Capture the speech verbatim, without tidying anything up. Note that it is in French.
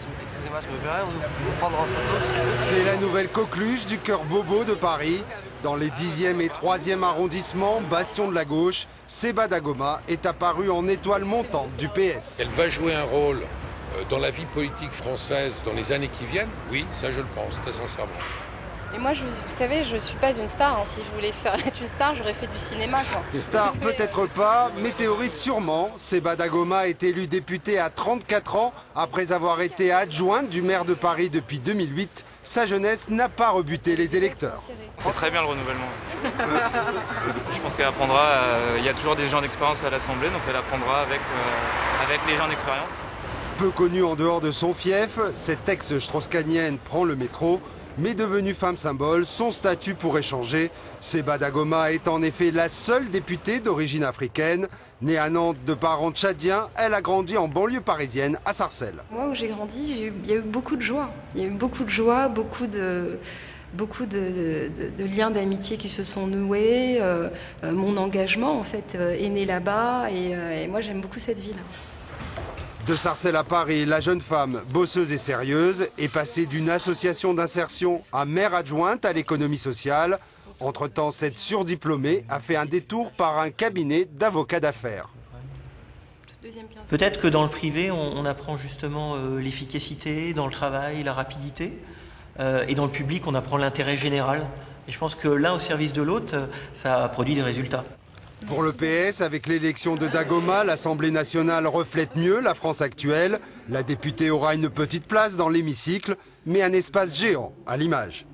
Excusez-moi, je me verrai vous prendre en photo. C'est la nouvelle coqueluche du cœur bobo de Paris. Dans les dixième et troisième arrondissements, bastion de la gauche, Seba Dagoma est apparue en étoile montante du P S. Elle va jouer un rôle dans la vie politique française dans les années qui viennent. Oui, ça je le pense, très sincèrement. Et moi, je, vous savez, je ne suis pas une star. Hein. Si je voulais faire être une star, j'aurais fait du cinéma. Quoi. Star peut-être pas, météorite sûrement. Seba Dagoma est élue députée à trente-quatre ans. Après avoir été adjointe du maire de Paris depuis deux mille huit, sa jeunesse n'a pas rebuté les électeurs. C'est très bien le renouvellement. Je pense qu'elle apprendra, euh, il y a toujours des gens d'expérience à l'Assemblée, donc elle apprendra avec, euh, avec les gens d'expérience. Peu connue en dehors de son fief, cette ex-strauss-kahnienne prend le métro. Mais devenue femme symbole, son statut pourrait changer. Seba Dagoma est en effet la seule députée d'origine africaine. Née à Nantes de parents tchadiens, elle a grandi en banlieue parisienne, à Sarcelles. Moi, où j'ai grandi, j'ai eu, il y a eu beaucoup de joie. Il y a eu beaucoup de joie, beaucoup de, beaucoup de, de, de liens d'amitié qui se sont noués. Euh, euh, mon engagement, en fait, euh, est né là-bas. Et, euh, et moi, j'aime beaucoup cette ville. De Sarcelles à Paris, la jeune femme, bosseuse et sérieuse, est passée d'une association d'insertion à maire adjointe à l'économie sociale. Entre-temps, cette surdiplômée a fait un détour par un cabinet d'avocats d'affaires. Peut-être que dans le privé, on, on apprend justement euh, l'efficacité, dans le travail, la rapidité. Euh, et dans le public, on apprend l'intérêt général. Et je pense que l'un au service de l'autre, ça produit des résultats. Pour le P S, avec l'élection de Dagoma, l'Assemblée nationale reflète mieux la France actuelle. La députée aura une petite place dans l'hémicycle, mais un espace géant à l'image.